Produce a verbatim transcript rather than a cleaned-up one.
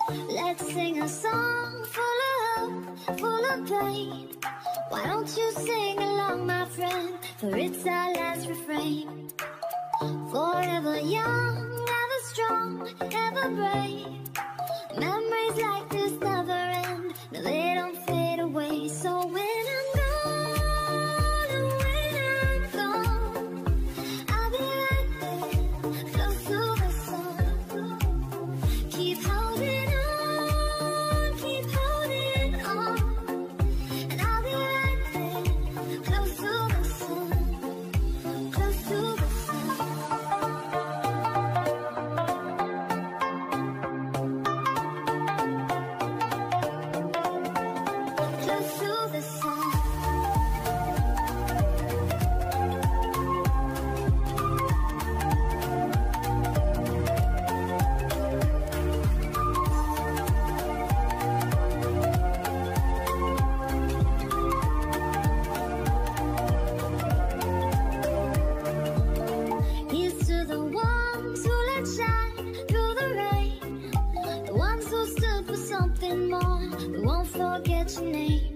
Let's sing a song full of hope, full of pain. Why don't you sing along, my friend? For it's our last refrain. Forever young, ever strong, ever brave. Memories like this never end. No, they don't fade away. So when I'm gone, and when I'm gone, I'll be right there, close to the sun. Keep holding on, keep holding on, and I'll be right there, close to the sun, close to the sun. Close to the sun. Here's to the ones who let shine through the rain, the ones who stood for something more. We won't forget your name.